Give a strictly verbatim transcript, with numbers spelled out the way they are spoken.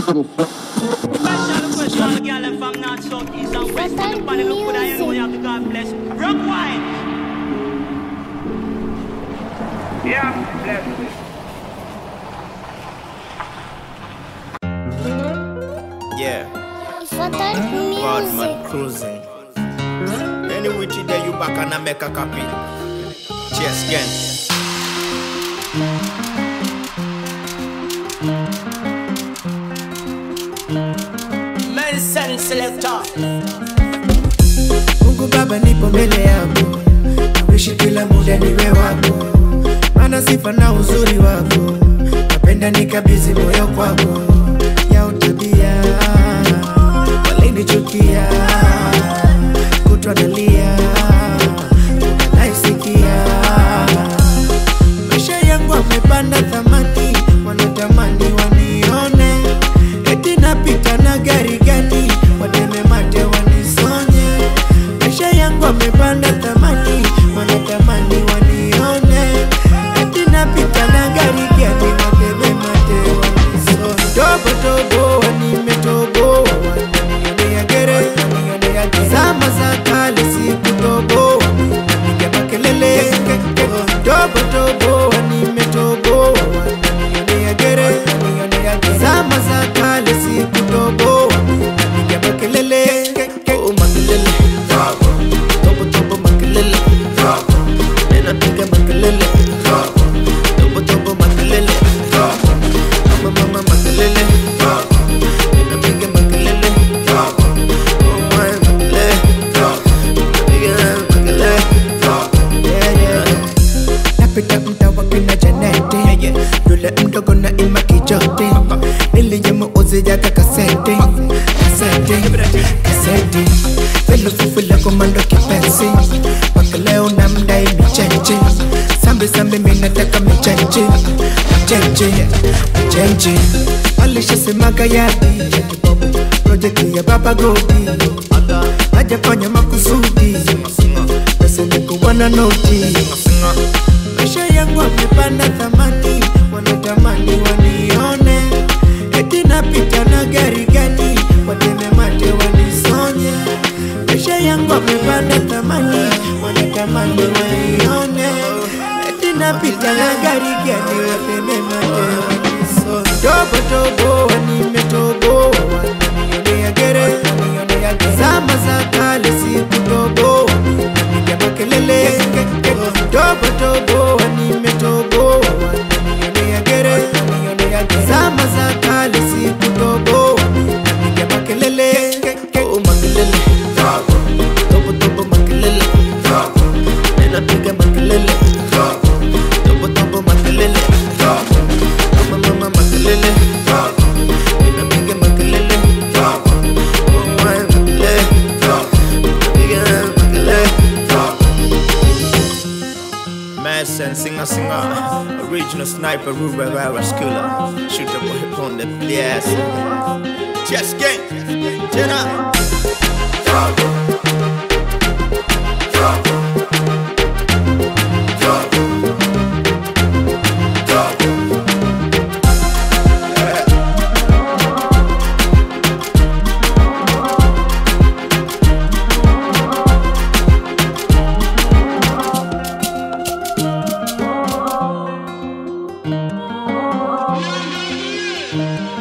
Special girl from north, south, east and west. Everybody look good, I know you have to God bless. Rock wine. Yeah, bless. Yeah, Badman cruising. Any which day you back and I make a copy. Cheers again. Medicine selector. Mungu Baba nipo mbele yako, nawishi kila muda niwe wako, maana sifa na uzuri wako, napenda nikabidhi moyo kwako. Ya utabia walinichukia, kutwa nalia naisikia, maisha yangu amepanda thamani, wanatamani wanione, eti napita na gari gani, wateme mate wanisonye. Maisha yangu amepanda thamani, wanatamani wanione, eti napita na gari gani, wateme mate wanisonye. Tobo tobo wanimetobo, wananionea gere, wananionea zama za kale sikutobo, wanapiga makelele. Tobo tobo wanimetobo, wananionea gere, wananionea zama za kale sikutobo, wanapiga makelele. Oh makelele, tobo tobo makelele, ninapiga makelele. Tobo tobo makelele, mama mama makelele, ninapiga makelele. Oh my makelele, ninapiga makelele. Yeah yeah, napita mtaa wa kina Janete, yule mdogo na ima kijote, niliyemuuzi yaka kasete, kasete, kasete. Velo fufula komando kipenzi, mpaka leo namdai michenji, sambi sambi minataka michenji, michenji, michenji. Alishasemaga yadi, project ya Baba Godi, hajafanya makusudi, pesa ni kuwana noti. Maisha yangu amepanda thamani, wanatamani wanione, eti napita na gari gani, wateme mate wanisonye. Maisha yangu amepanda thamani, wanatamani wanione, eti napita na gari gani, wateme mate wanisonye. Tobo tobo wanimetobo, wananionea gere, wananionea zama za kale sikutobo, wanapiga makelele. Tobo tobo wanimetobo, wananionea gere, wananionea zama za kale sikutobo, wanapiga makelele. Oh makelele, tobo tobo makelele, ninapiga makelele. Tobo tobo makelele, mama mama makelele, ninapiga makelele. Oh my makelele, ninapiga makelele. Madsen singer singer, original sniper, Ruben Rivers killer, shoot the boy on the blast. Just gang, Jenna. Yeah.